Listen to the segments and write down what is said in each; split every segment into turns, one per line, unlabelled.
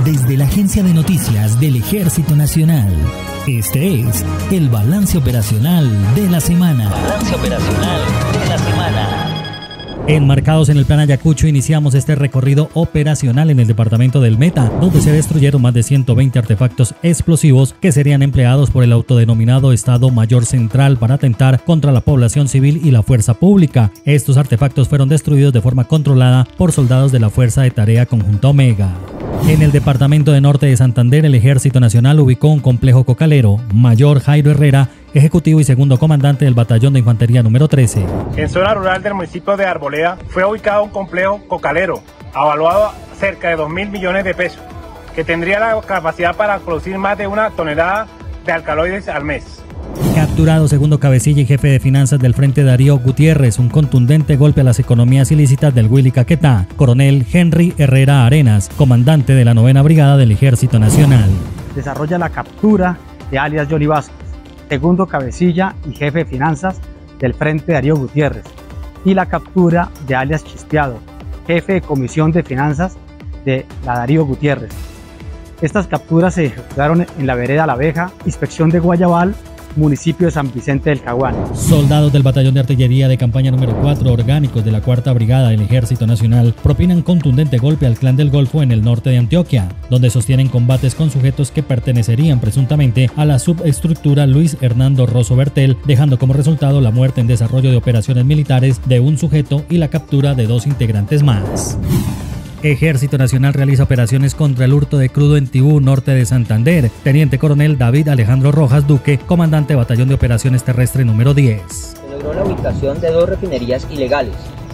Desde la Agencia de Noticias del Ejército Nacional, este es el balance operacional de la semana. Balance operacional de la semana. Enmarcados en el Plan Ayacucho, iniciamos este recorrido operacional en el departamento del Meta, donde se destruyeron más de 120 artefactos explosivos que serían empleados por el autodenominado Estado Mayor Central para atentar contra la población civil y la fuerza pública. Estos artefactos fueron destruidos de forma controlada por soldados de la Fuerza de Tarea Conjunta Omega. En el departamento de Norte de Santander, el Ejército Nacional ubicó un complejo cocalero. Mayor Jairo Herrera, ejecutivo y segundo comandante del Batallón de Infantería número 13.
En zona rural del municipio de Arboleda fue ubicado un complejo cocalero, avaluado a cerca de 2.000 millones de pesos, que tendría la capacidad para producir más de 1 tonelada de alcaloides al mes.
Capturado segundo cabecilla y jefe de finanzas del Frente Darío Gutiérrez, un contundente golpe a las economías ilícitas del Willy Caquetá. Coronel Henry Herrera Arenas, comandante de la 9ª Brigada del Ejército Nacional.
Desarrolla la captura de alias Johnny Vázquez, segundo cabecilla y jefe de finanzas del Frente Darío Gutiérrez, y la captura de alias Chispeado, jefe de comisión de finanzas de la Darío Gutiérrez. Estas capturas se ejecutaron en la vereda La Abeja, inspección de Guayabal, municipio de San Vicente del Caguán.
Soldados del Batallón de Artillería de Campaña número 4, orgánicos de la 4ª Brigada del Ejército Nacional, propinan contundente golpe al Clan del Golfo en el norte de Antioquia, donde sostienen combates con sujetos que pertenecerían presuntamente a la subestructura Luis Hernando Rosso Bertel, dejando como resultado la muerte en desarrollo de operaciones militares de un sujeto y la captura de 2 integrantes más. Ejército Nacional realiza operaciones contra el hurto de crudo en Tibú, norte de Santander. Teniente Coronel David Alejandro Rojas Duque, comandante Batallón de Operaciones Terrestre número 10.
Se logró la ubicación de 2 refinerías ilegales,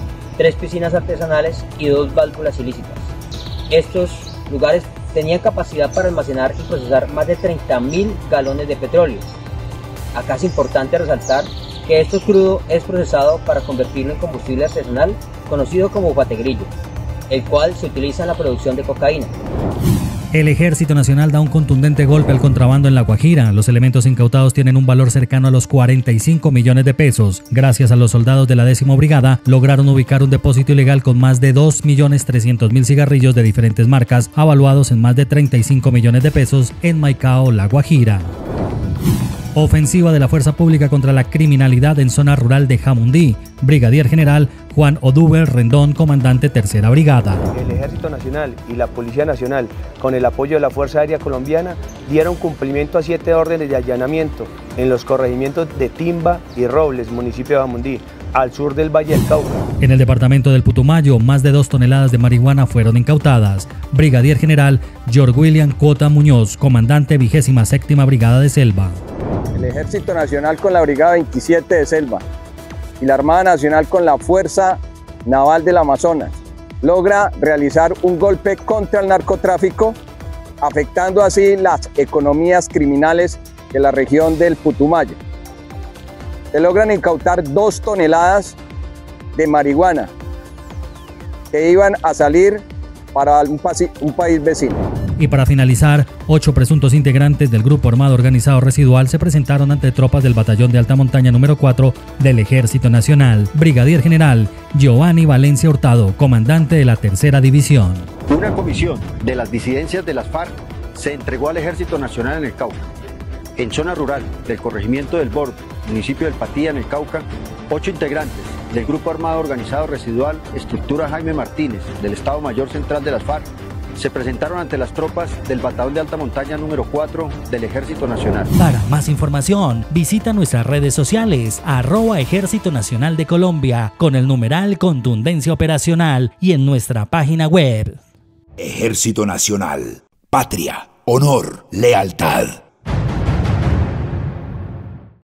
3 piscinas artesanales y 2 válvulas ilícitas. Estos lugares tenían capacidad para almacenar y procesar más de 30.000 galones de petróleo. Acá es importante resaltar que este crudo es procesado para convertirlo en combustible artesanal conocido como bategrillo, el cual se utiliza en la producción de cocaína.
El Ejército Nacional da un contundente golpe al contrabando en La Guajira. Los elementos incautados tienen un valor cercano a los 45 millones de pesos. Gracias a los soldados de la 10ª Brigada, lograron ubicar un depósito ilegal con más de 2.300.000 cigarrillos de diferentes marcas, avaluados en más de 35 millones de pesos en Maicao, La Guajira. Ofensiva de la Fuerza Pública contra la criminalidad en zona rural de Jamundí. Brigadier General Juan Oduber Rendón, comandante 3ª Brigada.
El Ejército Nacional y la Policía Nacional, con el apoyo de la Fuerza Aérea Colombiana, dieron cumplimiento a 7 órdenes de allanamiento en los corregimientos de Timba y Robles, municipio de Jamundí, al sur del Valle del Cauca.
En el departamento del Putumayo, más de 2 toneladas de marihuana fueron incautadas. Brigadier General George William Cuota Muñoz, comandante 27ª Brigada de Selva.
El Ejército Nacional con la Brigada 27 de Selva y la Armada Nacional con la Fuerza Naval del Amazonas logra realizar un golpe contra el narcotráfico, afectando así las economías criminales de la región del Putumayo. Se logran incautar 2 toneladas de marihuana que iban a salir para un país vecino.
Y para finalizar, 8 presuntos integrantes del Grupo Armado Organizado Residual se presentaron ante tropas del Batallón de Alta Montaña número 4 del Ejército Nacional. Brigadier General Giovanni Valencia Hurtado, comandante de la 3ª División.
Una comisión de las disidencias de las FARC se entregó al Ejército Nacional en el Cauca. En zona rural del corregimiento del Borde, municipio del Patía, en el Cauca, 8 integrantes del Grupo Armado Organizado Residual, estructura Jaime Martínez, del Estado Mayor Central de las FARC, se presentaron ante las tropas del Batallón de Alta Montaña número 4 del Ejército Nacional.
Para más información, visita nuestras redes sociales, @Ejército Nacional de Colombia, con el numeral Contundencia Operacional, y en nuestra página web.
Ejército Nacional. Patria, honor, lealtad.